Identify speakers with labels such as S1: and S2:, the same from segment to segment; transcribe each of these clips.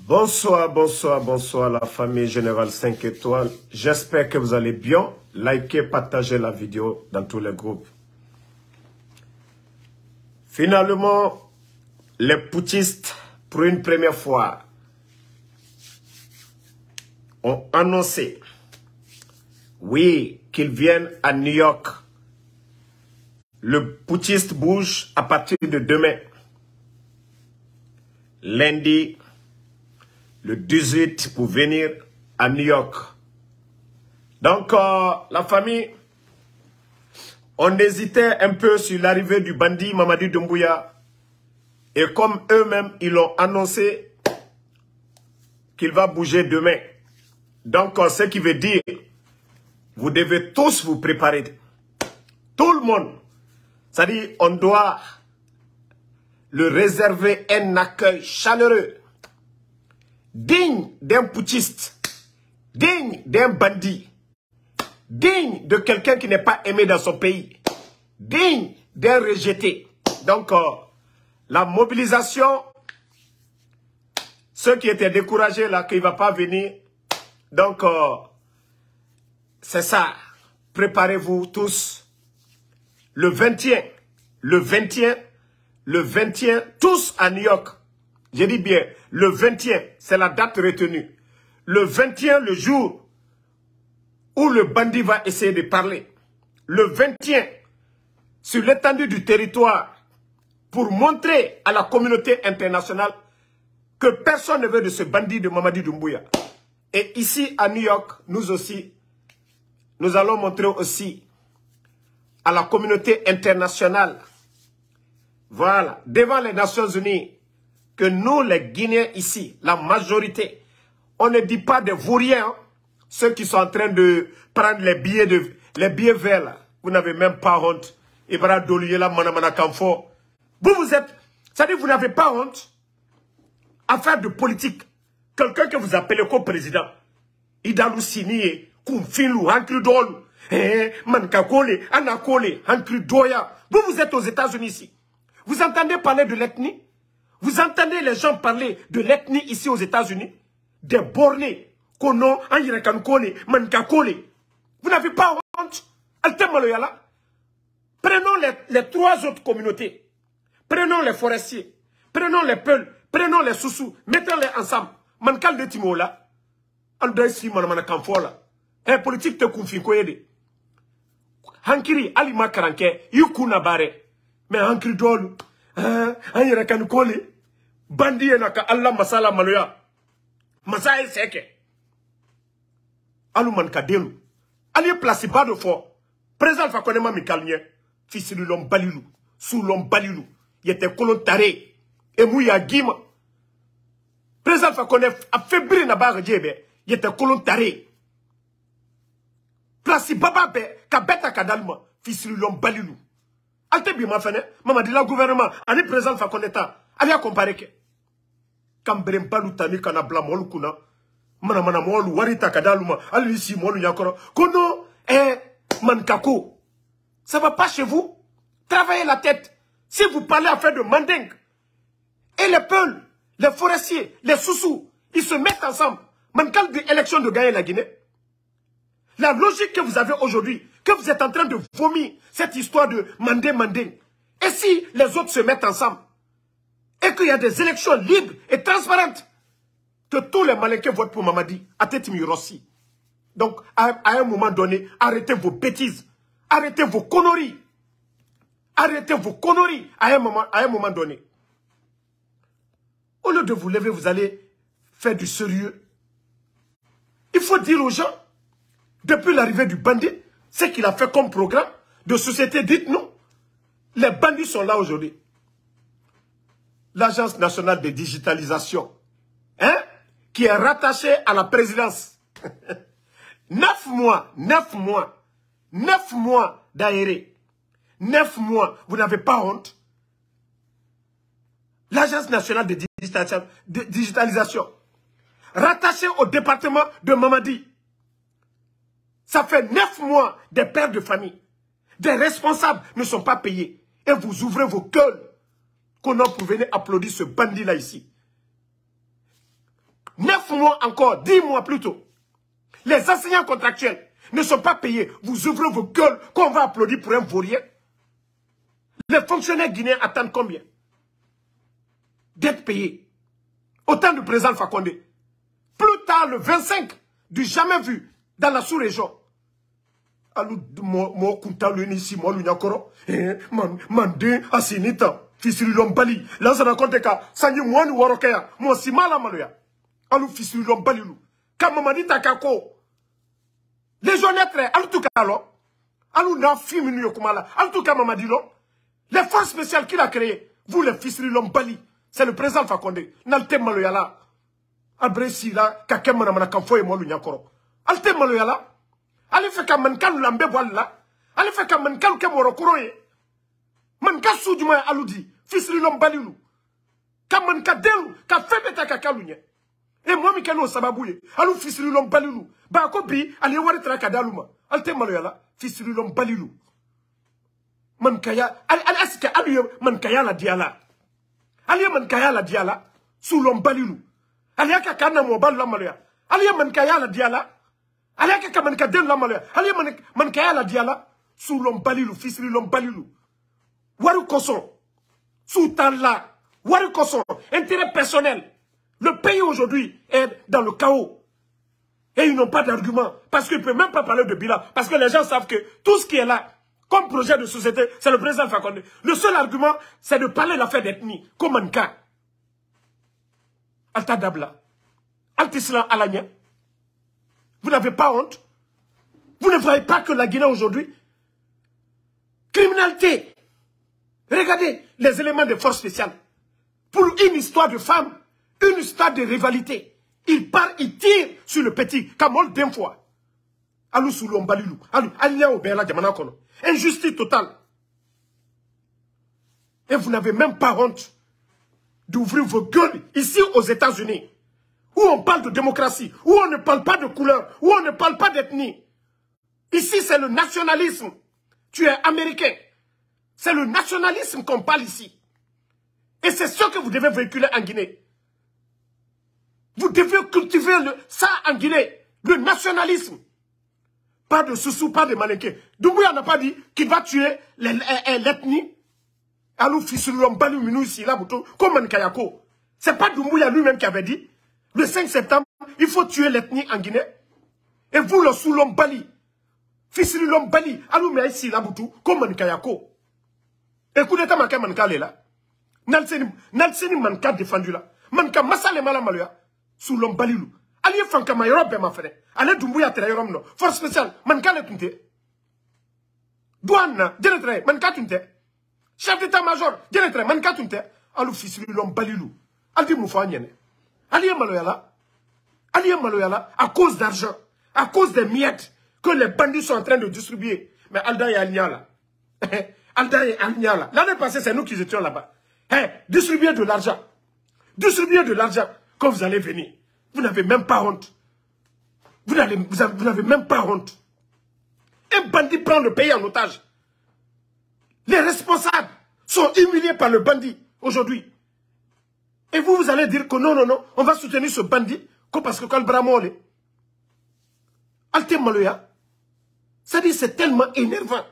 S1: Bonsoir, bonsoir, bonsoir la famille Générale 5 étoiles. J'espère que vous allez bien. Likez, partagez la vidéo dans tous les groupes. Finalement, les putschistes, pour une première fois, ont annoncé, oui, qu'ils viennent à New York. Le putschiste bouge à partir de demain. Lundi, le 18 pour venir à New York. Donc, la famille, on hésitait un peu sur l'arrivée du bandit Mamadi Doumbouya. Et comme eux-mêmes, ils l'ont annoncé qu'il va bouger demain. Donc, ce qui veut dire, vous devez tous vous préparer. Tout le monde. C'est-à-dire, on doit le réserver un accueil chaleureux, digne d'un putschiste, digne d'un bandit, digne de quelqu'un qui n'est pas aimé dans son pays, digne d'un rejeté. Donc, la mobilisation, ceux qui étaient découragés là, qu'il ne va pas venir, donc, c'est ça. Préparez-vous tous. Le 21, tous à New York. Je dis bien, le 21, c'est la date retenue. Le 21, le jour où le bandit va essayer de parler. Le 21, sur l'étendue du territoire, pour montrer à la communauté internationale que personne ne veut de ce bandit de Mamadi Doumbouya. Et ici, à New York, nous aussi, nous allons montrer aussi à la communauté internationale, voilà, devant les Nations Unies, que nous, les Guinéens ici, la majorité, on ne dit pas des vauriens, hein, ceux qui sont en train de prendre les billets verts, là. Vous n'avez même pas honte. Ibra Doluyela Manamana Kamfo. Vous êtes, c'est-à-dire vous n'avez pas honte à faire de politique. Quelqu'un que vous appelez comme président, Idalou Sini, Koumfilou, Hankridol, Mankakole, Anakole, Hankridoya. Vous êtes aux États-Unis ici. Vous entendez parler de l'ethnie? Vous entendez les gens parler de l'ethnie ici aux États-Unis? Des bornés, Kono, Anyirekankole, Mankakole. Vous n'avez pas honte? Altemaloyala. Prenons les trois autres communautés. Prenons les forestiers. Prenons les peuls. Prenons les soussous. Mettons-les ensemble. Mankal de Timola. Aldaïsi Manamana Kamfola. Un politique te confie koyede. Hankiri alima karanke yukuna bare. Mais hankiri dolu. Anyere kan kole. Bandi naka Allah masala maloya. Masai seke. Aluman kadelu. Ali place bas de fort. Président Fakonema Mikalnye. Fils de l'homme balilou. Sous l'homme balilou. Il était colon taré. Et mouya gima. Président Fakone a faibli na barre djebe. Il était colon taré. Place baba be. Kabeta kadalma. Fils de l'homme balilou. Alte bima fene. Mamadi la gouvernement. Ani président Fakoneta. Ali a comparé que. Kambrem balou tani kana blamol kuna. Mana molu warita kadaluma. Ali si molu yakoro. Kono mankako. Ça va pas chez vous? Travaillez la tête. Si vous parlez à faire de manding. Et les peuls, les forestiers, les soussous, ils se mettent ensemble. Mankal de élection de gagner la Guinée. La logique que vous avez aujourd'hui, que vous êtes en train de vomir, cette histoire de manding. Et si les autres se mettent ensemble, et qu'il y a des élections libres et transparentes, que tous les Malinqués votent pour Mamadi, à tête Mirossi. Donc, à un moment donné, arrêtez vos bêtises. Arrêtez vos conneries. Arrêtez vos conneries à un moment donné. Au lieu de vous lever, vous allez faire du sérieux. Il faut dire aux gens, depuis l'arrivée du bandit, ce qu'il a fait comme programme de société, dites-nous, les bandits sont là aujourd'hui. L'Agence nationale de digitalisation, hein, qui est rattachée à la présidence. 9 mois d'aéré. 9 mois, vous n'avez pas honte? L'Agence nationale de digitalisation, rattachée au département de Mamadi. Ça fait 9 mois des pères de famille. Des responsables ne sont pas payés. Et vous ouvrez vos gueules qu'on a pour venir applaudir ce bandit-là ici. 9 mois encore, 10 mois plus tôt. Les enseignants contractuels ne sont pas payés. Vous ouvrez vos gueules qu'on va applaudir pour un vaurien. Les fonctionnaires guinéens attendent combien? D'être payés. Autant du président Alpha Condé. Plus tard, le 25, du jamais vu, dans la sous-région. Alou mo kuntalu ni si mo lu nyakoro mande asinita fisiri lombali la ça raconte ka sanyi mo ni worokeya mo si mala maloya alou fisiri lombali lu kama manita kako les honnêtes alou tout kalo alou na film ni yokumala alou tout kama madilo les forces spéciales qu'il a créées vous les fisiri lombali c'est le président Alpha Condé nalte maloya la abresi la kakema na manakamfo e mo lu nyakoro alte maloya la allez faire comme mankalu lambe voilà allez faire comme mankalu ke moro kuroye manka soudjuma aloudi fisri lombalilu comme manka delu ka febeta ka kalunya e moi mi kano sababuye alou fisri lombalilu ba ko bi allez wari tra ka daluma alte maloyala fisri lombalilu mankaya al aska alu mankaya la diala allez mankaya la diala sou lombalilu allez ka kana mo balu maloya allez mankaya la diala Allez que man kadel la malaya. Allez man kaya la diala sous lombalilu fisri lombalilu. Waru koson sous tala waru koson intérêt personnel. Le pays aujourd'hui est dans le chaos. Et ils n'ont pas d'argument parce qu'ils ne peuvent même pas parler de bilan parce que les gens savent que tout ce qui est là comme projet de société, c'est le président Alpha Condé. Le seul argument, c'est de parler de l'affaire d'ethnie. Comme un cas. Alta Dabla. Altislan Alanya. Vous n'avez pas honte? Vous ne voyez pas que la Guinée aujourd'hui, criminalité. Regardez les éléments de force spéciale. Pour une histoire de femme, une histoire de rivalité. Il part, il tire sur le petit, comme d'un fois. Alou sous l'ombalilou. Alou, alia au béla diamana kono. Injustice totale. Et vous n'avez même pas honte d'ouvrir vos gueules ici aux États-Unis. Où on parle de démocratie, où on ne parle pas de couleur, où on ne parle pas d'ethnie. Ici, c'est le nationalisme. Tu es américain. C'est le nationalisme qu'on parle ici. Et c'est ce que vous devez véhiculer en Guinée. Vous devez cultiver ça en Guinée. Le nationalisme. Pas de Soussou, pas de Malinké. Doumbouya n'a pas dit qu'il va tuer l'ethnie. Alou Fissulom, Balou Minou ici, là, comme Mankayako. C'est pas Doumbouya lui-même qui avait dit. Le 5 septembre, il faut tuer l'ethnie en Guinée. Et vous, le Soulom Bali, Fissilom Bali, allumez ici, là, boutou, comme Mankayako. Écoutez, Manka Manka là. Nalseni Manka défendu là. Manka Massale Malamalia, Soulom Balilou. Allez, Fanka Mayrob, ma frère. Allez, Doumbouya Trayorom, non. Force spéciale, Manka le Tunte. Douane, Deletre, Manka Tunte. Chef d'état-major, Deletre, Manka Tunte. Allô, Fissilom Balilou. Aldi Moufanyene. Alié Maloyala, à cause d'argent, à cause des miettes que les bandits sont en train de distribuer. Mais Alda et Alniala. Alda et Alniala. L'année passée, c'est nous qui étions là-bas. Distribuer de l'argent. Distribuer de l'argent. Quand vous allez venir, vous n'avez même pas honte. Vous n'avez même pas honte. Un bandit prend le pays en otage. Les responsables sont humiliés par le bandit aujourd'hui. Et vous allez dire que non, on va soutenir ce bandit parce que quand le bramole, Alte Maloya, ça dit c'est tellement énervant.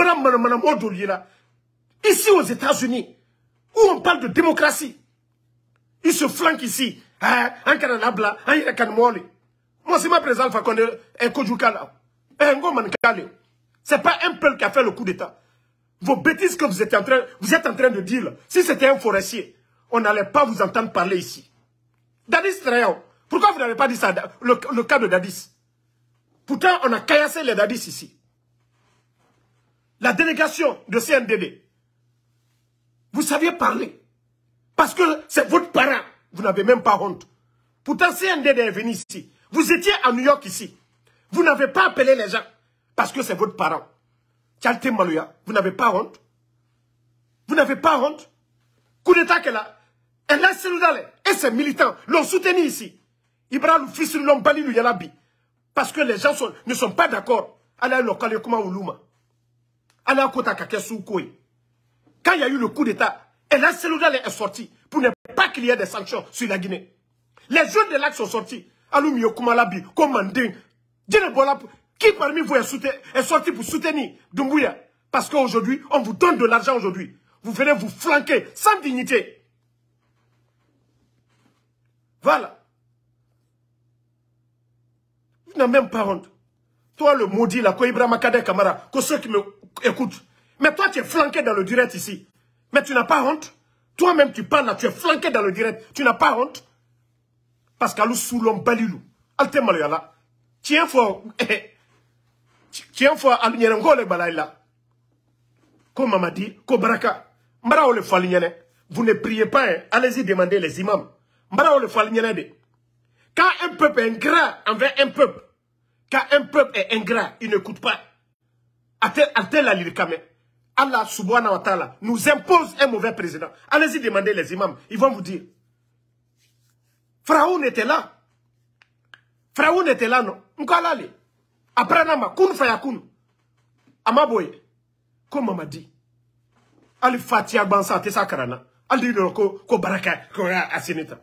S1: Ici aux États-Unis, où on parle de démocratie, ils se flanquent ici. Moi, c'est ma présence Alpha Condé et Kojukala. C'est pas un peuple qui a fait le coup d'État. Vos bêtises que vous êtes en train de dire, si c'était un forestier, on n'allait pas vous entendre parler ici. Dadis Trayan, pourquoi vous n'avez pas dit ça, le cas de Dadis? Pourtant, on a caillassé les Dadis ici. La délégation de CNDD, vous saviez parler. Parce que c'est votre parent. Vous n'avez même pas honte. Pourtant, CNDD est venu ici. Vous étiez à New York ici. Vous n'avez pas appelé les gens. Parce que c'est votre parent. Tchalte Maloya, vous n'avez pas honte. Vous n'avez pas honte. Coup d'État qu'elle a. Elle a Séloudale et ses militants l'ont soutenu ici. Ibrahim fils de l'Ombali Yalabi. Parce que les gens ne sont pas d'accord. Allez local comment Oulouma. Allez à Kota Kakesu Koué. Quand il y a eu le coup d'État, elle a Séloudale est sortie pour ne pas qu'il y ait des sanctions sur la Guinée. Les jeunes de l'AC sont sortis. Alumi Yokumalabi, Komanding. Qui parmi vous est sorti pour soutenir Doumbouya? Parce qu'aujourd'hui, on vous donne de l'argent aujourd'hui. Vous venez vous flanquer sans dignité. Voilà. Vous n'avez même pas honte. Toi, le maudit, là, Koibra Makade Kamara, que ceux qui me écoutent. Mais toi, tu es flanqué dans le direct ici. Mais tu n'as pas honte. Toi-même, tu parles là, tu es flanqué dans le direct. Tu n'as pas honte. Parce qu'alou soulon balilou. Alte malayala. Tiens fort. Tiens fort à l'ignérengo le balayla. Comme m'a dit, Kobaraka. Mbara le falignene. Vous ne priez pas, hein. Allez-y demander les imams. Mbara le falignene de. Quand un peuple est ingrat envers un peuple, quand un peuple est ingrat, il n'écoute pas. Atel la lirikame. Allah subhanahu wa ta'ala nous impose un mauvais président. Allez-y demander les imams. Ils vont vous dire. Pharaon était là. Pharaon était là, non? M'kalali. Après, nama, kun fayakun. Amaboye. Comme on m'a dit. Ali Fatia Bansa, Tessa Karana. Ali ko baraka, ko asinita.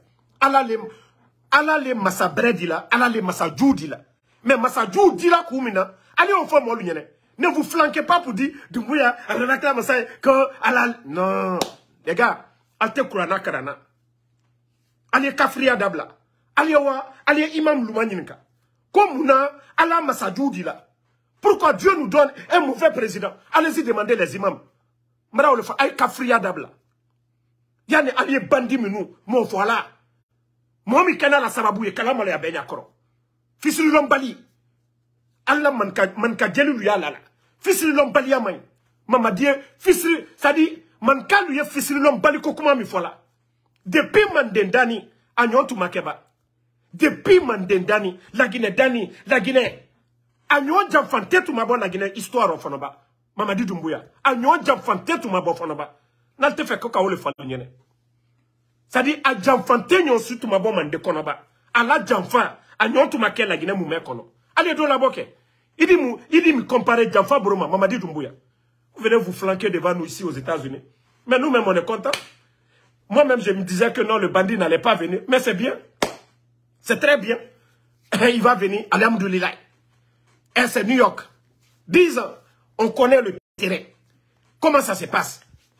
S1: Allah les massa bredi là, Allah les massa djoudi là. Mais massa djoudi là, koumina. Allez, on fait mon lunyene. Ne vous flanquez pas pour dire, Doumbouya, Renata Massa, que Allah. Non. Les gars, alte Kurana Karana. Allez, Kafria Dabla. Allez, Imam Loumaninka. Comme on a, Allah massa djoudi là. Pourquoi Dieu nous donne un mauvais président? Allez-y demander les imams. Mara le fa, ay Kafria Dabla. Yani, allez, bandi minou, mon voilà. Moi, mi kana la sababouye, kalamale ya benya koro. Fisri lombali. Allah manka djelu ya lala. Fisri lombali ya may. Mama die, fisri, ça dit, manka luye fisri lombali kokuma mi fola. Depuis mandendani, anyon makeba. Depuis mandendani, la Guinée dani, la Guinée. Anyon jamfante tu mabo la Guinée, histoire au fonoba. Mama di Doumbouya. Anyon jamfante tu mabo fonoba. Nalte fe koka ole falunyene. C'est-à-dire, à Djanfante, nous sommes tous bon mande konoba. À la Djanfa, à nous tous maquer la Guinée moume kono. Allez, do la boque. Il dit me comparer Djanfa Broma, Mamadi Doumbouya. Vous venez vous flanquer devant nous ici aux États-Unis. Mais nous-mêmes, on est contents. Moi-même, je me disais que non, le bandit n'allait pas venir. Mais c'est bien. C'est très bien. Il va venir, alhamdoulilah. Et c'est New York. 10 ans, on connaît le terrain. Comment ça se passe?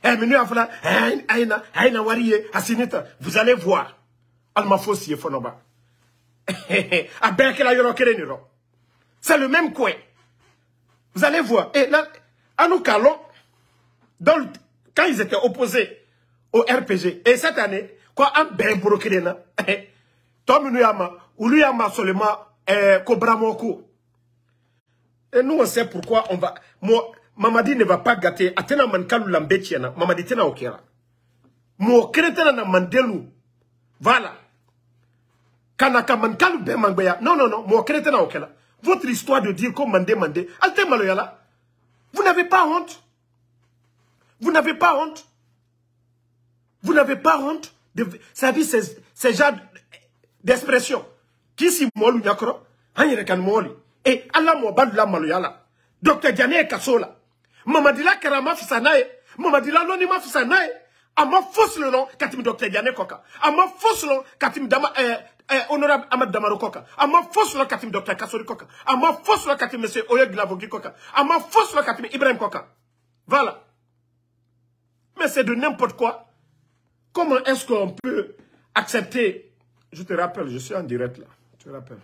S1: Vous allez voir. C'est le même coin. Vous allez voir. Et là, à nous calons, quand ils étaient opposés au RPG, et cette année, quand un ben brokerena, Tom Nuyama, ou Luyama seulement, Kobramoko. Et nous, on sait pourquoi on va. Moi, Mamadi ne va pas gâter. Atena mankalu lambetiana. Mamadi tena okera. Mo kretena na mandelu. Voilà. Kanaka mankalu be mangbeya. Non, non, non. Mo kretena okera. Votre histoire de dire qu'on mande. Alte maloyala. Vous n'avez pas honte. Vous n'avez pas honte. Vous n'avez pas honte. Ça dit ces genres d'expression. Qui si molu nyakro. Hanyerekan moli. Et Allah mo badula maloyala. Dr. Diané Kassola. Mamadila Karama Fissanae, Mamadila Nonima Fissanae, Ama fausse le nom, Katim Dr. Diané Koka, Ama fausse le nom, Katim Dama, Honorable Ahmad Damaro Koka, Ama fausse le nom, Katim Dr. Kassori Koka, Ama fausse le nom, Katim M. Oyeg Glavogi Koka, Ama fausse le nom, Katim Ibrahim Koka. Voilà. Mais c'est de n'importe quoi. Comment est-ce qu'on peut accepter? Je te rappelle, je suis en direct là. Je te rappelle.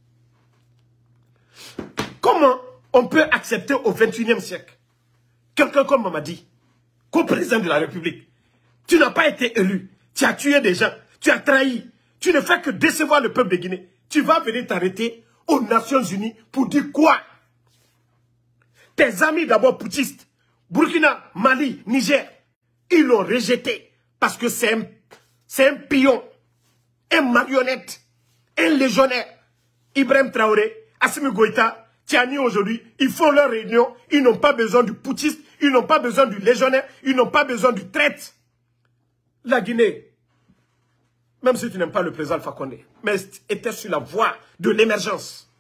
S1: Comment on peut accepter au 21e siècle quelqu'un comme Mamadi, comme président de la République? Tu n'as pas été élu, tu as tué des gens, tu as trahi, tu ne fais que décevoir le peuple de Guinée. Tu vas venir t'arrêter aux Nations Unies pour dire quoi? Tes amis d'abord putschistes, Burkina, Mali, Niger, ils l'ont rejeté parce que c'est un pion, un marionnette, un légionnaire. Ibrahim Traoré, Assimi Goïta, Tiani aujourd'hui, ils font leur réunion, ils n'ont pas besoin du putschiste, ils n'ont pas besoin du légionnaire, ils n'ont pas besoin du traître. La Guinée, même si tu n'aimes pas le président Alpha Condé, mais était sur la voie de l'émergence.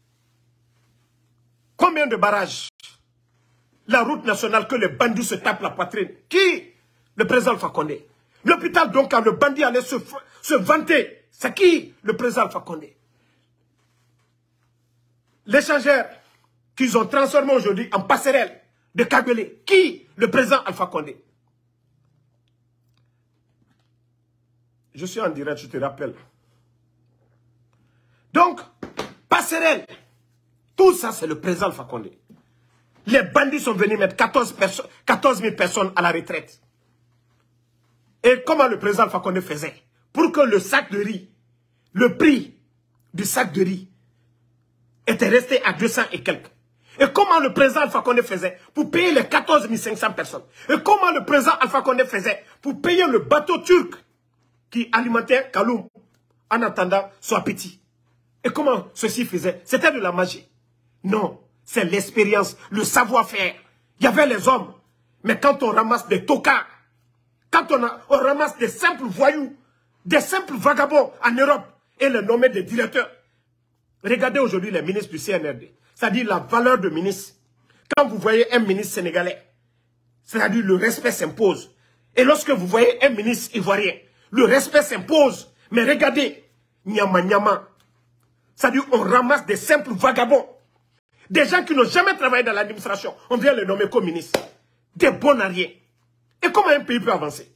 S1: Combien de barrages? La route nationale que les bandits se tapent la poitrine. Qui? Le président Alpha Condé. L'hôpital donc, quand le bandit allait se vanter, C'est qui le président Alpha Condé? L'échangeur qu'ils ont transformé aujourd'hui en passerelle de Kagbélé. Qui? Le président Alpha Condé. Je suis en direct, je te rappelle. Donc, passerelle. Tout ça, c'est le président Alpha Condé. Les bandits sont venus mettre 14 000 personnes à la retraite. Et comment le président Alpha Condé faisait? Pour que le sac de riz, le prix du sac de riz était resté à 200 et quelques. Et comment le président Alpha Condé faisait pour payer les 14 500 personnes? Et comment le président Alpha Condé faisait pour payer le bateau turc qui alimentait Kaloum en attendant son appétit? Et comment ceci faisait? C'était de la magie. Non, c'est l'expérience, le savoir-faire. Il y avait les hommes. Mais quand on ramasse des tocards, quand on ramasse des simples voyous, des simples vagabonds en Europe et les nommer des directeurs. Regardez aujourd'hui les ministres du CNRD. C'est-à-dire la valeur de ministre. Quand vous voyez un ministre sénégalais, c'est-à-dire le respect s'impose. Et lorsque vous voyez un ministre ivoirien, le respect s'impose. Mais regardez, nyama nyama. C'est-à-dire on ramasse des simples vagabonds. Des gens qui n'ont jamais travaillé dans l'administration. On vient les nommer comme ministres. Des bons à rien. Et comment un pays peut avancer?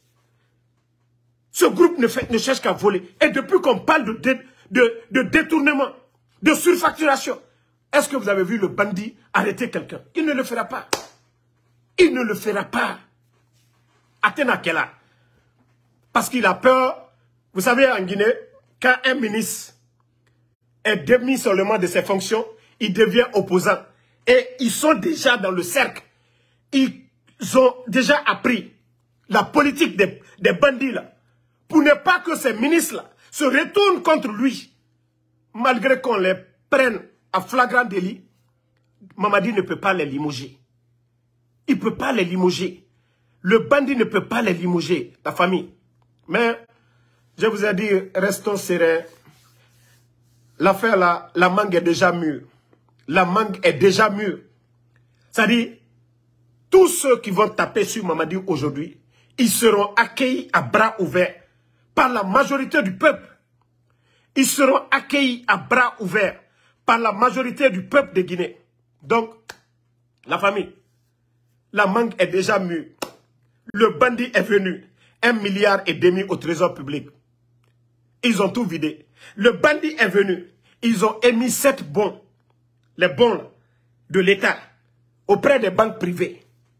S1: Ce groupe ne cherche qu'à voler. Et depuis qu'on parle de détournement, de surfacturation, est-ce que vous avez vu le bandit arrêter quelqu'un? Il ne le fera pas. Il ne le fera pas. Athéna Kela. Parce qu'il a peur. Vous savez, en Guinée, quand un ministre est démis seulement de ses fonctions, il devient opposant. Et ils sont déjà dans le cercle. Ils ont déjà appris la politique des bandits là. Pour ne pas que ces ministres-là se retournent contre lui. Malgré qu'on les prenne à flagrant délit, Mamadi ne peut pas les limoger. Il ne peut pas les limoger. Le bandit ne peut pas les limoger, la famille. Mais, je vous ai dit, restons sereins. L'affaire là, la mangue est déjà mûre. La mangue est déjà mûre. C'est-à-dire, tous ceux qui vont taper sur Mamadi aujourd'hui, ils seront accueillis à bras ouverts par la majorité du peuple. Ils seront accueillis à bras ouverts par la majorité du peuple de Guinée. Donc, la famille, la mangue est déjà mûre. Le bandit est venu. 1,5 milliard au trésor public. Ils ont tout vidé. Le bandit est venu. Ils ont émis 7 bons. Les bons de l'État auprès des banques privées.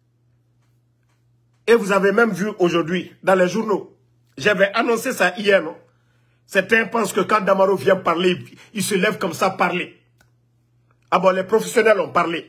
S1: Et vous avez même vu aujourd'hui dans les journaux. J'avais annoncé ça hier, non? Certains pensent que quand Damaro vient parler, il se lève comme ça parler. Ah bon, les professionnels ont parlé.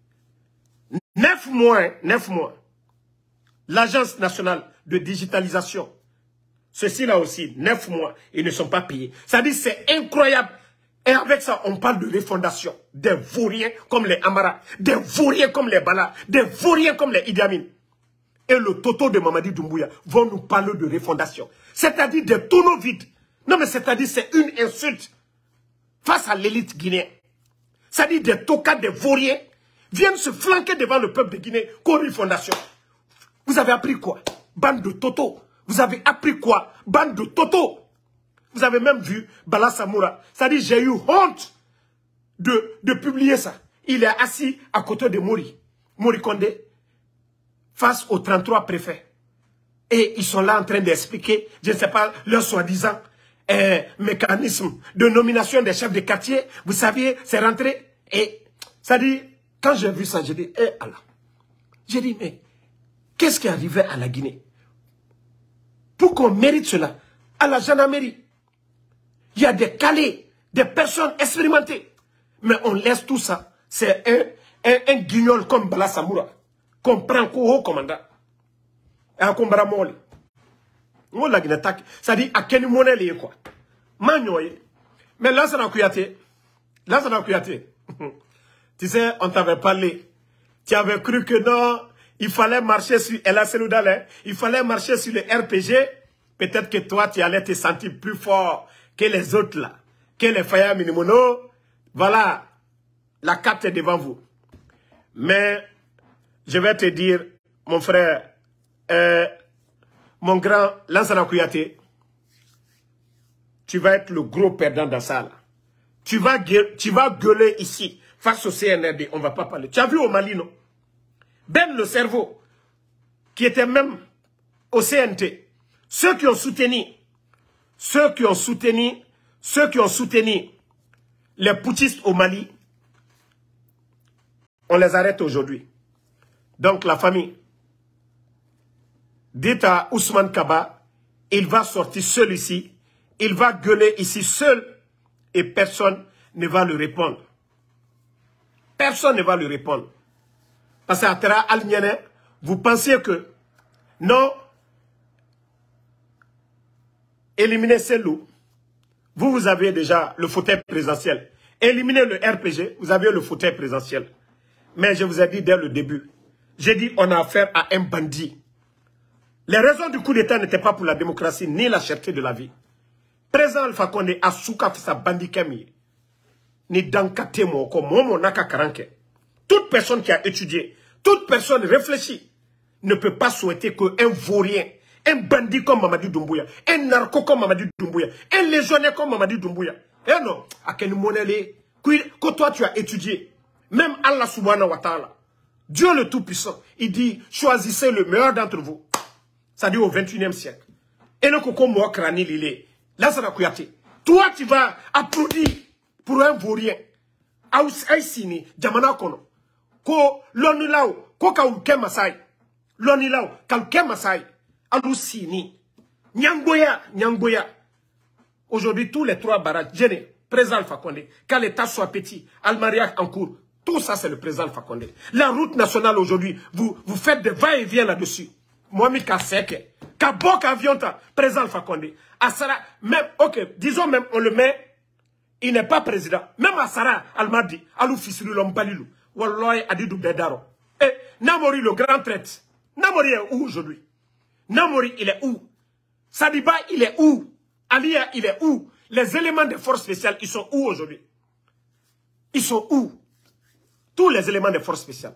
S1: 9 mois, l'Agence nationale de digitalisation, ceci-là aussi, 9 mois, ils ne sont pas payés. Ça dit, c'est incroyable. Et avec ça, on parle de refondation. Des vauriens comme les Amara, des vauriens comme les Bala, des vauriens comme les Idi Amin. Et le Toto de Mamadi Doumbouya vont nous parler de refondation. C'est-à-dire des tonneaux vides. Non, mais c'est-à-dire c'est une insulte face à l'élite guinéenne. C'est-à-dire des tokas, des vauriens viennent se flanquer devant le peuple de Guinée comme refondation. Vous avez appris quoi? Bande de Toto. Vous avez appris quoi? Bande de Toto. Vous avez même vu Bala Samoura. C'est-à-dire j'ai eu honte de publier ça. Il est assis à côté de Mori Condé, face aux 33 préfets. Et ils sont là en train d'expliquer, je ne sais pas, leur soi-disant mécanisme de nomination des chefs de quartier. Vous saviez, c'est rentré. Et ça dit, quand j'ai vu ça, j'ai dit, Allah. J'ai dit, mais qu'est-ce qui est arrivé à la Guinée? Pour qu'on mérite cela, à la gendarmerie, il y a des calés, des personnes expérimentées. Mais on laisse tout ça. C'est un guignol comme Bala Samoura. Qu'on prend comme haut commandant. Et à Kombara Moli. On l'a Guinée tak. Ça dit, à quel monnaie les quoi? Magnoye. Mais là, ça n'a Kouyaté. Là, ça n'a Kouyaté. Tu sais, on t'avait parlé. Tu avais cru que non, il fallait marcher sur Ella Seloudalé. Il fallait marcher sur le RPG. Peut-être que toi, tu allais te sentir plus fort que les autres là. Que les Faya Minimono. Voilà. La carte est devant vous. Mais, je vais te dire, mon frère, mon grand Lansana Kouyaté, tu vas être le gros perdant dans ça. Là. Tu vas gueuler ici, face au CNRD. On ne va pas parler. Tu as vu au Mali, non? Ben le cerveau, qui était même au CNT, ceux qui ont soutenu les putschistes au Mali, on les arrête aujourd'hui. Donc la famille, dites à Ousmane Kaba, il va sortir seul ici, il va gueuler ici seul et personne ne va lui répondre. Personne ne va lui répondre. Parce qu'à Tera Al-Niane, vous pensiez que non, éliminez Selou, vous avez déjà le fauteuil présidentiel. Éliminez le RPG, vous avez le fauteuil présidentiel. Mais je vous ai dit dès le début, j'ai dit on a affaire à un bandit. Les raisons du coup d'État n'étaient pas pour la démocratie ni la cherté de la vie. Président Alpha Condé a souka sa bandit kemi. Ni dankate moko, momo naka karanke. Toute personne qui a étudié, toute personne réfléchie, ne peut pas souhaiter qu'un vaurien, un bandit comme Mamadi Doumbouya, un narco comme Mamadi Doumbouya, un légionnaire comme Mamadi Doumbouya. Eh non, à quel monnaie que toi tu as étudié, même Allah subhanahu wa ta'ala, Dieu le Tout-Puissant, il dit, choisissez le meilleur d'entre vous. Ça dit au 21e siècle. Et le coco moi crani l'île, Lazara Kouyaté. Toi tu vas applaudir pour un vaurien. Aïsini, Djamana Kono. Ko lonilao, ko kauke masai. Lonilao, kauke masai. Alusini. Nyangoya. Aujourd'hui, tous les trois barrages, Djene, président Alpha Condé, quand l'État soit petit, Almariac en cours, tout ça c'est le président Alpha Condé. La route nationale aujourd'hui, vous faites des va-et-vient là-dessus. Mohamed Kasseke, Kabok Avionta, président Alpha Condé. Assara, même, ok, disons même, on le met. Il n'est pas président. Même à Sarah Al-Mahdi, Alou Fissirou Lombalilou, Walloy Adidou Bedaro. Et Namori, le grand traître. Namori est où aujourd'hui? Namori, il est où? Sadiba, il est où? Alia, il est où? Les éléments des forces spéciales, ils sont où aujourd'hui? Ils sont où? Tous les éléments des forces spéciales.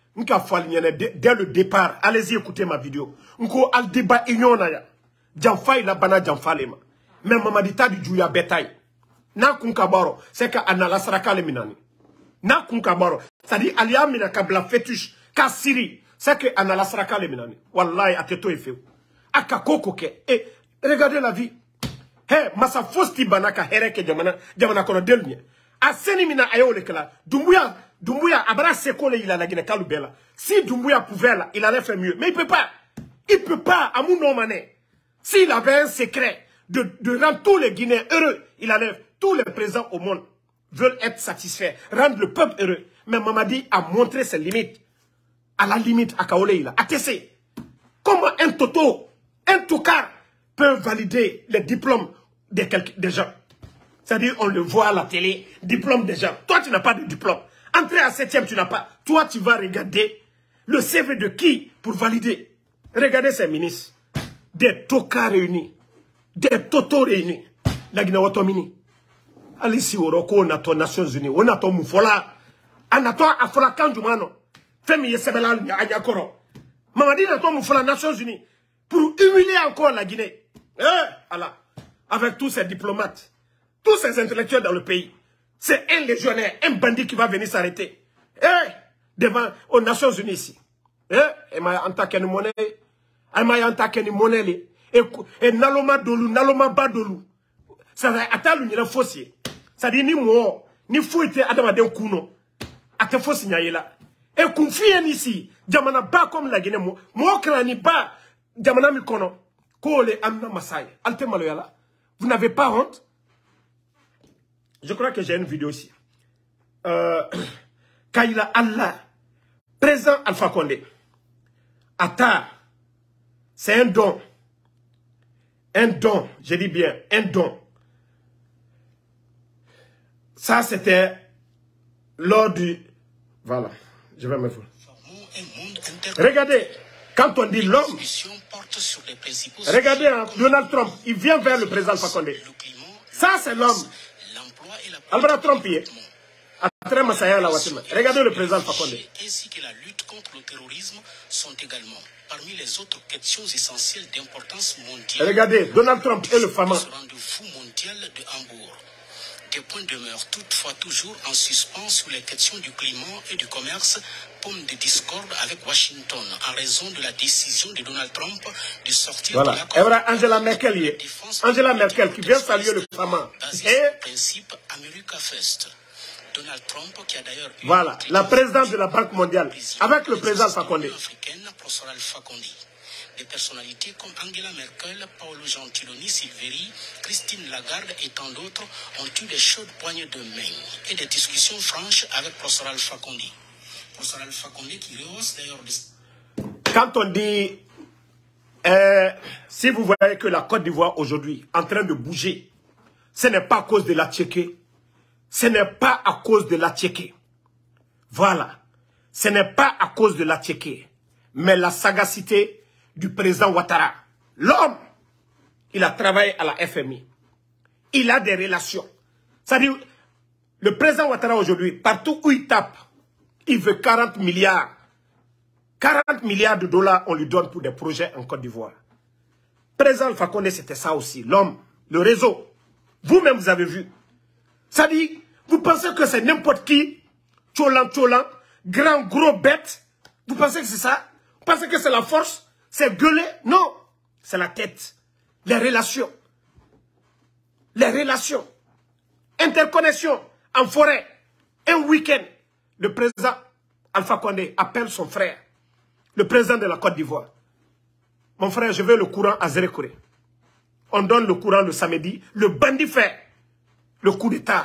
S1: Dès le départ, allez-y écouter ma vidéo. Nko al débat ignonaya. Jamfay la bana jamfalema. Mais mamadita du Djouya Betaï. Na kunkabaro, c'est qu'à la saraka le minani. Na kunkabaro, c'est-à-dire alia mina kabla fétuche, ka siri, c'est qu'à la saraka le minani. Wallahi, ateto e feu. Aka koko ke. Et regardez la vie. Hey, masa fosti banaka hereke jamana kono delnye. A seni mina ayo le kala. Doumbouya, abra sekole il a la guinée kalubela. Si Doumbouya pouvait là, il allait faire mieux. Mais il peut pas. Il peut pas, à mon nom mané. S'il avait un secret de rendre tous les Guinéens heureux, il allait. Tous les présidents au monde veulent être satisfaits, rendre le peuple heureux. Mais Mamadi a montré ses limites. À la limite, à Kaoleïla, à Tessé. Comment un toto, un tokar peut valider les diplômes des gens? C'est-à-dire, on le voit à la télé, diplôme des gens. Toi, tu n'as pas de diplôme. Entrée à 7e, tu n'as pas. Toi, tu vas regarder le CV de qui pour valider? Regardez ces ministres. Des tokars réunis. Des totos réunis. La Guinée-Watomini. Alisi Oroko, on a ton Nations Unies, on a ton Moufola, on a ton Afra Kanjumano, Femi Yesebelal Anyakoro. Mamadi n'a ton Moufola Nations Unies pour humilier encore la Guinée. Allah, avec tous ces diplomates, tous ces intellectuels dans le pays, c'est un légionnaire, un bandit qui va venir s'arrêter. Devant aux Nations Unies ici. Et m'a antakeni monnaie, et m'a antakeni monnaie, et Naloma Dolou, Naloma Badolou. Ça va attendre une fossier. Ça dit ni moi, ni fouette Adamaden Kouno. A te fossi là. Et confie ici, Jamana ba comme la Guinée, moi crani ba, Jamana Mikono, Kole Amna Masai, Alte Maloyala. Vous n'avez pas honte? Je crois que j'ai une vidéo ici. Kaila Allah, président Alpha Condé, Ata, c'est un don. Un don, je dis bien, un don. Ça, c'était lors du... Voilà, je vais me faire. Regardez, quand on dit l'homme... Regardez, hein, Donald Trump, il vient vers le président Alpha Condé. Ça, c'est l'homme. Albert Trump, très Massaya la Watima. Regardez le président Fakonde.
S2: Ainsi que la lutte contre le terrorisme sont également parmi les autres questions essentielles d'importance mondiale.
S1: Regardez, Donald Trump et le Fama.
S2: Ce rendez-vous mondial de Hambourg. Des points demeurent toutefois toujours en suspens sur les questions du climat et du commerce, pomme de discorde avec Washington en raison de la décision de Donald Trump de sortir de l'accord.
S1: Et voilà Angela Merkel, Angela Merkel qui vient saluer le Fama.
S2: Et principe America First. Donald Trump, qui a d'ailleurs eu
S1: voilà, la présidente de la Banque mondiale, avec le président Fakonde.
S2: Des personnalités comme Angela Merkel, Paolo Gentiloni, Silveri, Christine Lagarde et tant d'autres ont eu des chaudes poignées de main et des discussions franches avec Professeur Alpha Condé. Professeur Alpha Condé qui rehausse d'ailleurs...
S1: Quand on dit, si vous voyez que la Côte d'Ivoire aujourd'hui en train de bouger, ce n'est pas à cause de la Tchéquée. Ce n'est pas à cause de la Tchéquée. Voilà. Ce n'est pas à cause de la Tchéquée. Mais la sagacité du président Ouattara. L'homme, il a travaillé à la FMI. Il a des relations. C'est-à-dire, le président Ouattara aujourd'hui, partout où il tape, il veut 40 milliards. 40 milliards de dollars, on lui donne pour des projets en Côte d'Ivoire. Président Alpha Condé, c'était ça aussi. L'homme, le réseau. Vous-même, vous avez vu. C'est-à-dire, vous pensez que c'est n'importe qui, tcholan, grand, gros bête. Vous pensez que c'est ça? Vous pensez que c'est la force? C'est gueuler? Non. C'est la tête. Les relations. Les relations. Interconnexion en forêt. Un week-end. Le président Alpha Condé appelle son frère, le président de la Côte d'Ivoire. Mon frère, je veux le courant à Zérékoré. On donne le courant le samedi. Le bandit fait le coup d'état.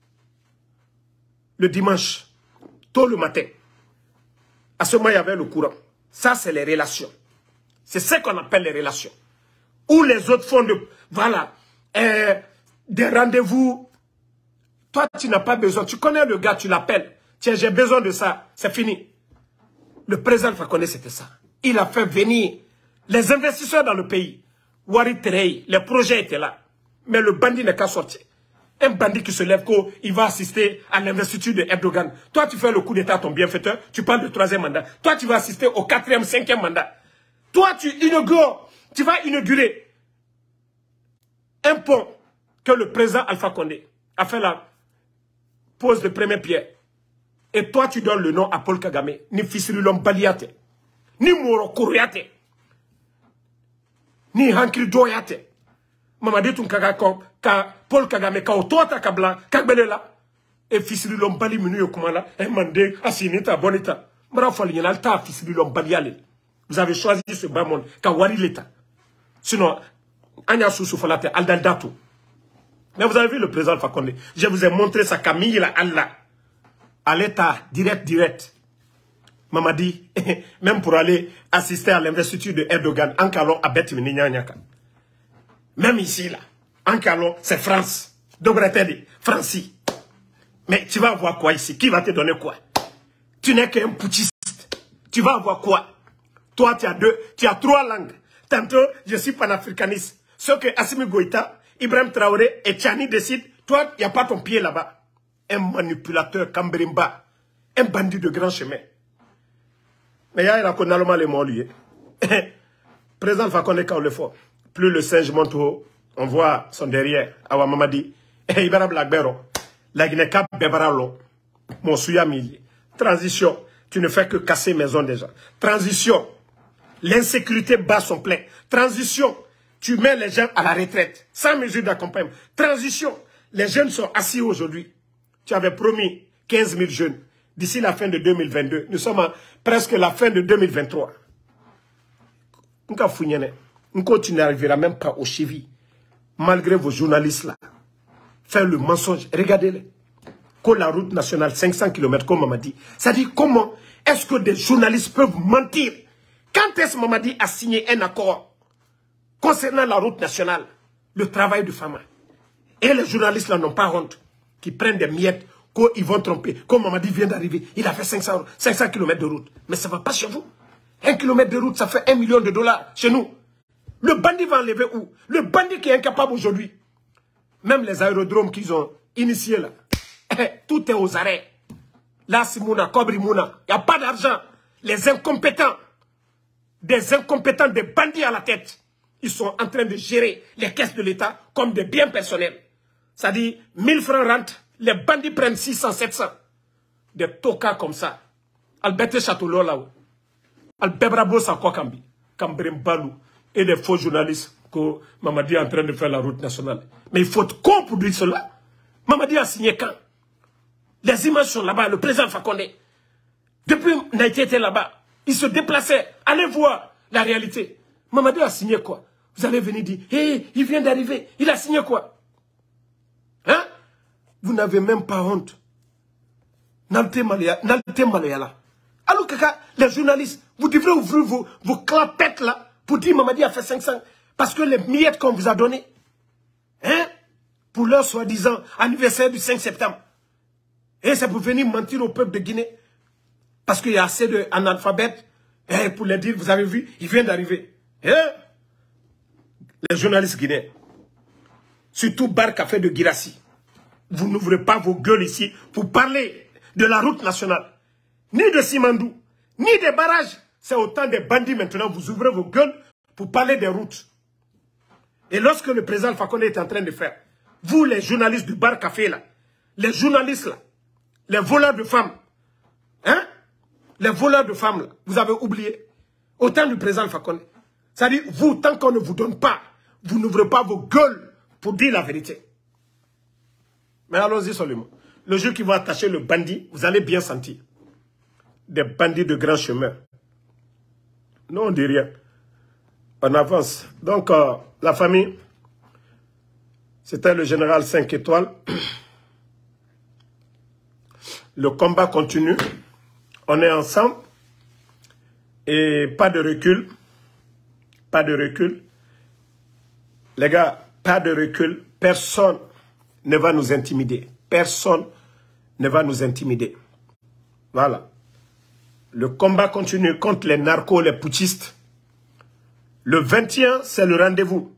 S1: Le dimanche, tôt le matin. À ce moment, il y avait le courant. Ça, c'est les relations. C'est ce qu'on appelle les relations. Où les autres font voilà, des rendez-vous. Toi, tu n'as pas besoin. Tu connais le gars, tu l'appelles. Tiens, j'ai besoin de ça. C'est fini. Le président Fakonde, c'était ça. Il a fait venir les investisseurs dans le pays. Wari Terei, les projets étaient là. Mais le bandit n'est qu'à sortir. Un bandit qui se lève, il va assister à l'investiture de Erdogan. Toi, tu fais le coup d'état à ton bienfaiteur, tu parles de 3e mandat. Toi, tu vas assister au 4e, 5e mandat. Toi, tu vas inaugurer un pont que le président Alpha Condé a fait la pose de première pierre. Et toi, tu donnes le nom à Paul Kagame. Ni Fisirilom Baliate. Ni Moro Kouriate. Ni Hankri Doyate. Mamadi Tunkaga ka Paul Kagame ka otota kabla kagbelela. Et Fisirilom Bali minu yokumala. Et mande asinita bonita. Mrafali yenalta Fisirilom Baliale. Vous avez choisi ce bas monde. Ka wari l'État. Sinon, Anya Soussoufalate Aldaldatou. Mais vous avez vu le président Alpha Condé. Je vous ai montré sa Camille là, Allah. À l'État, direct. Mamadi, même pour aller assister à l'investiture de Erdogan, en Kalon, à Betiminyanyaka. Même ici, là, en Kalon, c'est France. Dobretedi, Francie. Mais tu vas avoir quoi ici? Qui va te donner quoi? Tu n'es qu'un putschiste. Tu vas avoir quoi? Toi, tu as 3 langues. Tantôt, je suis panafricaniste. Ce que Assimi Goïta, Ibrahim Traoré et Tchani décident, toi, il n'y a pas ton pied là-bas. Un manipulateur, Kambrimba, un bandit de grand chemin. Mais il y a un condamnement les morts, lui. Président Fakonde, quand on le fait, plus le singe monte haut, on voit son derrière. Awa Mamadi, Ibara Blackbero, la Guinée-Cap Bebaralo, mon Souyami. Transition, tu ne fais que casser maison des gens. Transition, l'insécurité bat son plein. Transition, tu mets les gens à la retraite, sans mesure d'accompagnement. Transition, les jeunes sont assis aujourd'hui. Tu avais promis 15 000 jeunes d'ici la fin de 2022. Nous sommes à presque la fin de 2023. Tu n'arriveras même pas au chevilles. Malgré vos journalistes là. Faire le mensonge. Regardez-les. Que la route nationale, 500 km, comme Mamadi. Ça dit comment est-ce que des journalistes peuvent mentir? Quand est-ce que Mamadi a signé un accord concernant la route nationale, le travail de Fama? Et les journalistes là n'ont pas honte. Qui prennent des miettes, qu'ils vont tromper. Comme Mamadi vient d'arriver, il a fait 500 km de route. Mais ça ne va pas chez vous. 1 kilomètre de route, ça fait 1 million de dollars chez nous. Le bandit va enlever où? Le bandit qui est incapable aujourd'hui. Même les aérodromes qu'ils ont initiés là, tout est aux arrêts. Là, Simouna, Kobri Mouna, il n'y a pas d'argent. Les incompétents, des bandits à la tête, ils sont en train de gérer les caisses de l'État comme des biens personnels. C'est-à-dire, 1000 francs rentrent, les bandits prennent 600, 700. Des tokas comme ça. Albert Château là-haut. Albert Brabo Sakokambi, Kambrem Balou, et des faux journalistes que Mamadi est en train de faire la route nationale. Mais il faut être con pour dire cela. Mamadi a signé quand? Les images sont là-bas, le président Fakonde. Depuis Naïti était là-bas, il se déplaçait. Allez voir la réalité. Mamadi a signé quoi? Vous allez venir dire, hé, il vient d'arriver, il a signé quoi? Hein? Vous n'avez même pas honte. Nalte Malayala. Alors que les journalistes, vous devrez ouvrir vos clapettes là pour dire Mamadi a fait 500. Parce que les miettes qu'on vous a données, hein, pour leur soi-disant anniversaire du 5 septembre. Et c'est pour venir mentir au peuple de Guinée. Parce qu'il y a assez d'analphabètes. Et pour les dire, vous avez vu, il vient d'arriver. Hein? Les journalistes guinéens. Surtout Bar Café de Guirassi. Vous n'ouvrez pas vos gueules ici pour parler de la route nationale. Ni de Simandou, ni des barrages. C'est autant des bandits maintenant. Vous ouvrez vos gueules pour parler des routes. Et lorsque le président Fakonde est en train de faire, vous les journalistes du Bar Café là, les journalistes là, les voleurs de femmes, hein, les voleurs de femmes là, vous avez oublié, autant du président Fakonde. C'est-à-dire, vous, tant qu'on ne vous donne pas, vous n'ouvrez pas vos gueules pour dire la vérité. Mais allons-y seulement. Le jour qui va attacher le bandit, vous allez bien sentir. Des bandits de grand chemin. Non, on ne dit rien. On avance. Donc, la famille, c'était le général 5 étoiles. Le combat continue. On est ensemble. Et pas de recul. Pas de recul. Les gars, pas de recul. Personne ne va nous intimider. Personne ne va nous intimider. Voilà. Le combat continue contre les narcos, les putschistes. Le 21, c'est le rendez-vous.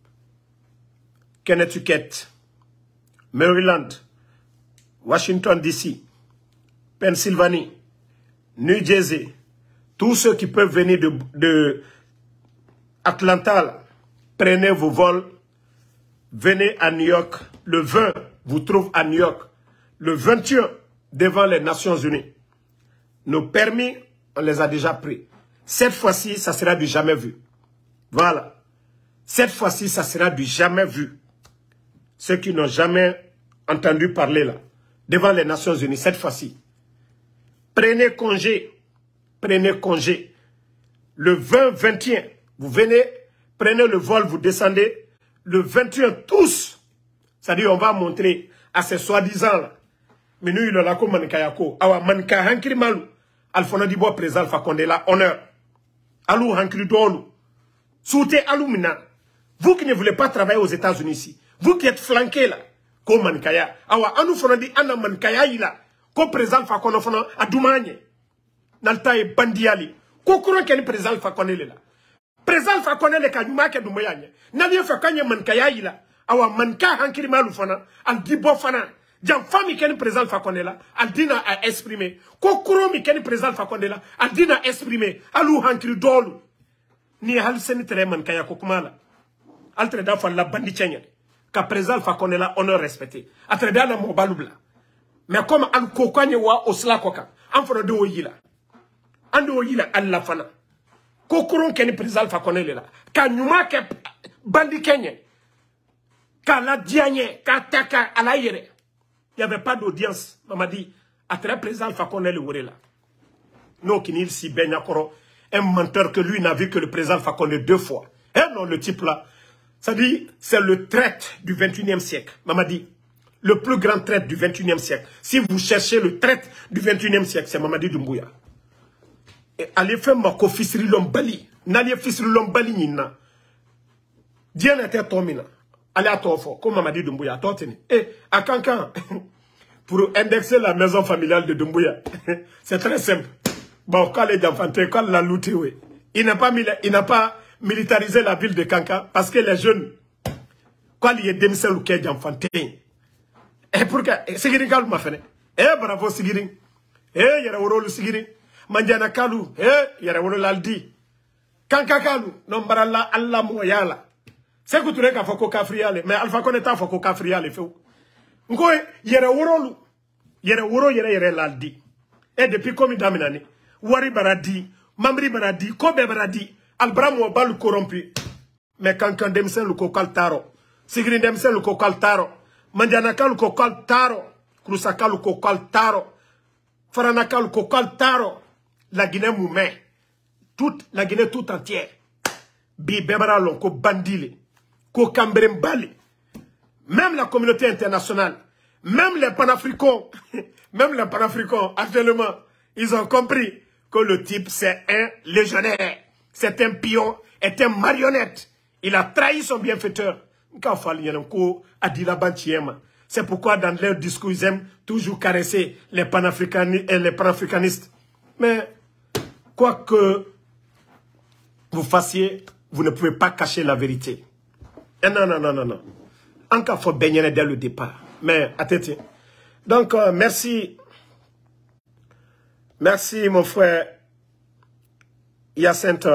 S1: Connecticut, Maryland, Washington DC, Pennsylvanie, New Jersey. Tous ceux qui peuvent venir de Atlanta, là, prenez vos vols. Venez à New York. Le 20, vous trouvez à New York. Le 21, devant les Nations Unies. Nos permis, on les a déjà pris. Cette fois-ci, ça sera du jamais vu. Voilà. Cette fois-ci, ça sera du jamais vu. Ceux qui n'ont jamais entendu parler là, devant les Nations Unies, cette fois-ci. Prenez congé. Prenez congé. Le 20-21, vous venez, prenez le vol, vous descendez. Le 21, tous. C'est-à-dire, on va montrer à ces soi-disant là. Mais nous, il a la mankayako. Awa manka hankiri malu. Alfona Dibo président Fakonde la honneur. Alou hankiri dolu. Soute alou mina. Vous qui ne voulez pas travailler aux États-Unis ici. Vous qui êtes flanqués là. Ko mankaya. Awa anou fona di ana mankaya ila. Ko président Fakonde fona adoumanye. Nalta e bandiali. Ko kouron keni président Fakonde là. Président Fakonde le kanyuma ke doumoyanye. Nalye Fakonde mankaya ila. Awa manka hankiri malu fona. Al dibo fana. Jam fami ken président Fakonde la, al dina a exprimer. Kokoro mi ken président Fakonde la, al dina exprimer. Alou hankiri dolu. Ni hal seni treman kaya kokumala. Al treda fa la bandi tchenya. Ka président Fakonde la honneur respecté. A treda la mobalubla. Mais comme al kokanye wa osla koka. An fana de oyila. An de oyila al la fana. Kokoro ken président Fakonde la. Ka nyuma ke bandi kenye. Ka la dianye, ka taka ala yere. Il n'y avait pas d'audience. Maman dit, à très présent, Fakonde le wore là. Non, qui n'y si ben yakoro. Un menteur que lui n'a vu que le président Fakonde 2 fois. Eh non, le type là. Ça dit, c'est le traître du 21e siècle. Maman dit, le plus grand traître du 21e siècle. Si vous cherchez le traître du 21e siècle, c'est Mamadi Doumbouya. Et allez faire ma kofisri lombali. N'allez fisri lombali nina. Dieu n'était tomina. Allez à Tofo, comme Mamadi Doumbouya, Totini. Et à Kankan, pour indexer la maison familiale de Doumbouya, c'est très simple. Bon, quand les enfants, quand la looté, oui. Il n'a pas militarisé la ville de Kankan parce que les jeunes, quand il y a des mises ou qu'il y a enfants, et pour que, Sigirin Kalou m'a fait, eh, bravo Sigirin. yara woro lu sigiri. Manjana kalu, yara woro laldi. Kanka kalu, nombaralla alla moyala. C'est que tu n'es qu'à foko kafriale, mais Alpha Condé ta foko kafriale feu. Ngo yara woro lu. Yara woro yara laldi. Et depuis combien d'années? Wari baradi, Mamri baradi, Kobe baradi, Albramo balu corrompu. Mais quand demsen lu kokal taro. Sigiri demsen lu kokal taro. Manjana kalu kokal taro. Krusaka lu kokal taro. Faranaka lu kokal taro. La Guinée moumet. Toute la Guinée tout entière. Bi bebara lon ko bandile. Ko kambrem bali. Même la communauté internationale. Même les panafricains. Même les panafricains, actuellement, ils ont compris que le type, c'est un légionnaire. C'est un pion, est un marionnette. Il a trahi son bienfaiteur. C'est pourquoi dans leur discours, ils aiment toujours caresser les panafricanistes. Mais, quoi que vous fassiez, vous ne pouvez pas cacher la vérité. Et non. Encore faut baigner dès le départ. Mais, attendez. Donc, merci. Merci, mon frère Hyacinthe.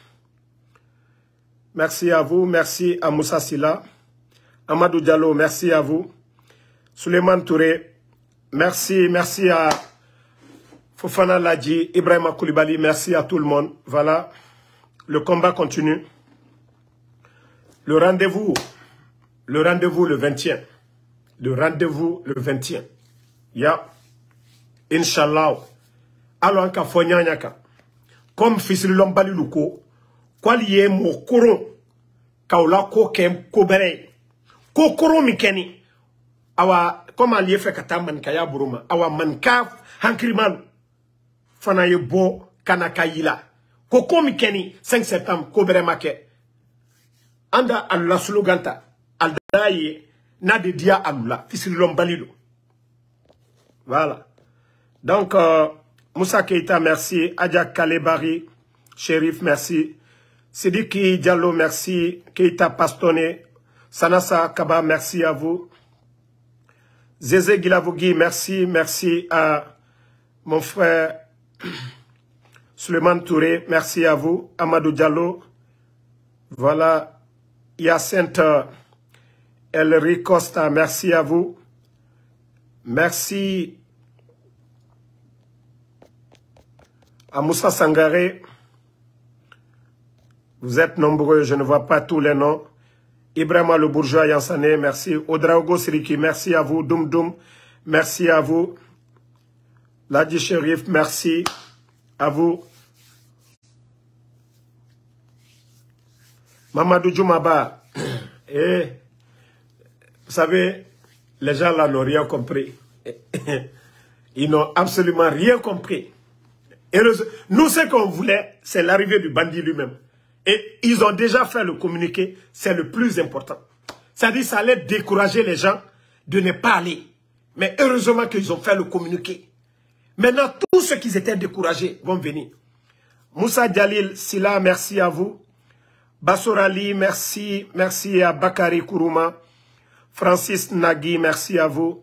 S1: Merci à vous. Merci à Moussa Silla. Amadou Diallo, merci à vous. Suleiman Touré, merci. Merci à Fofana Ladji, Ibrahima Koulibaly, merci à tout le monde. Voilà, le combat continue. Le rendez-vous le 20e. Le rendez-vous le 20e. Ya, Inch'Allah. Alors, en Kafonyanyaka, comme fils de l'ombali luko, quoi lié mo koron, kaula ko kem kobere, ko koron mikeni, awa, comme allié fait kata mankaya buruma, awa manka hankriman, fana ye bo kanakayila, ko mikeni, 5 septembre, kobere make, anda alula sloganta, aldaye, na de dia alula, fils de l'ombali. Voilà. Donc, Moussa Keita, merci. Adja Kalebari, Shérif, merci. Sidiki Diallo, merci. Keita Pastone, Sanassa Kaba, merci à vous. Zézé Gilavogui, merci. Merci à mon frère Suleiman Touré, merci à vous. Amadou Diallo, voilà. Hyacinthe Elri Costa, merci à vous. Merci à Moussa Sangaré. Vous êtes nombreux, je ne vois pas tous les noms. Ibrahima le bourgeois Yansané, merci. Odraogo Siriki, merci à vous. Doum Doum, merci à vous. Ladji Sherif, merci à vous. Mamadou Djoumaba, vous savez, les gens là n'ont rien compris. Ils n'ont absolument rien compris. Et nous, ce qu'on voulait, c'est l'arrivée du bandit lui-même. Et ils ont déjà fait le communiqué, c'est le plus important. C'est-à-dire, ça allait décourager les gens de ne pas aller. Mais heureusement qu'ils ont fait le communiqué. Maintenant, tous ceux qui étaient découragés vont venir. Moussa Djalil Silla, merci à vous. Bassorali, merci. Merci à Bakari Kourouma. Francis Nagui, merci à vous.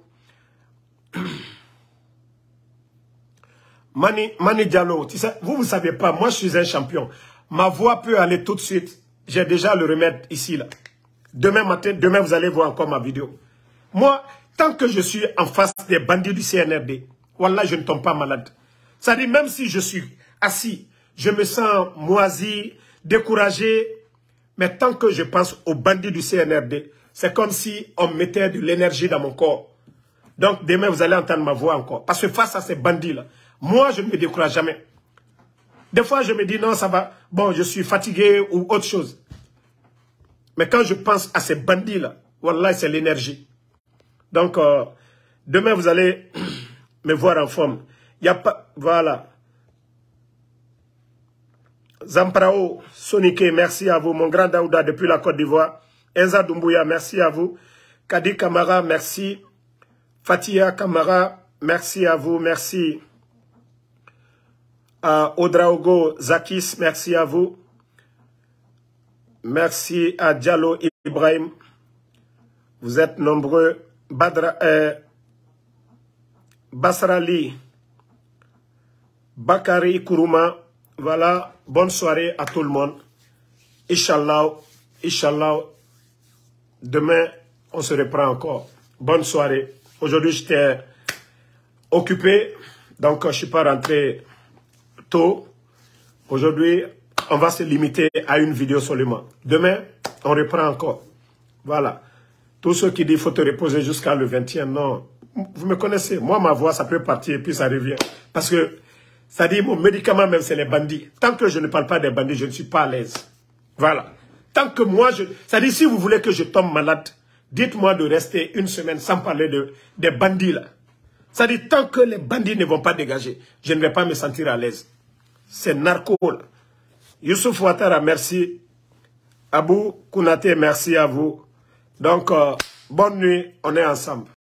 S1: Mani Diallo, tu sais, vous ne savez pas, moi je suis un champion. Ma voix peut aller tout de suite. J'ai déjà le remède ici, là. Demain matin, demain vous allez voir encore ma vidéo. Moi, tant que je suis en face des bandits du CNRD, wallah, je ne tombe pas malade. C'est-à-dire, même si je suis assis, je me sens moisi, découragé, mais tant que je pense aux bandits du CNRD, c'est comme si on mettait de l'énergie dans mon corps. Donc, demain, vous allez entendre ma voix encore. Parce que face à ces bandits-là, moi, je ne me décourage jamais. Des fois, je me dis, non, ça va. Bon, je suis fatigué ou autre chose. Mais quand je pense à ces bandits-là, wallah, c'est l'énergie. Donc, demain, vous allez me voir en forme. Il n'y a pas... Voilà. Zamprao, Sonike, merci à vous. Mon grand Daouda, depuis la Côte d'Ivoire. Enza Doumbouya, merci à vous. Kadi Kamara, merci. Fatia Kamara, merci à vous. Merci. Odraogo Zakis, merci à vous. Merci à Diallo Ibrahim. Vous êtes nombreux. Basrali. Bakary Kourouma, voilà, bonne soirée à tout le monde. Inch'Allah, Inch'Allah, demain, on se reprend encore. Bonne soirée. Aujourd'hui, j'étais occupé, donc je ne suis pas rentré tôt. Aujourd'hui, on va se limiter à une vidéo seulement. Demain, on reprend encore. Voilà. Tous ceux qui disent qu'il faut te reposer jusqu'à le 21, non. Vous me connaissez. Moi, ma voix, ça peut partir et puis ça revient. Parce que, ça dit, mon médicament même, c'est les bandits. Tant que je ne parle pas des bandits, je ne suis pas à l'aise. Voilà. Tant que moi, ça dit, si vous voulez que je tombe malade, dites-moi de rester une semaine sans parler des bandits là. Ça dit, tant que les bandits ne vont pas dégager, je ne vais pas me sentir à l'aise. C'est narco là. Youssouf Ouattara, merci. Abou Kounaté, merci à vous. Donc, bonne nuit, on est ensemble.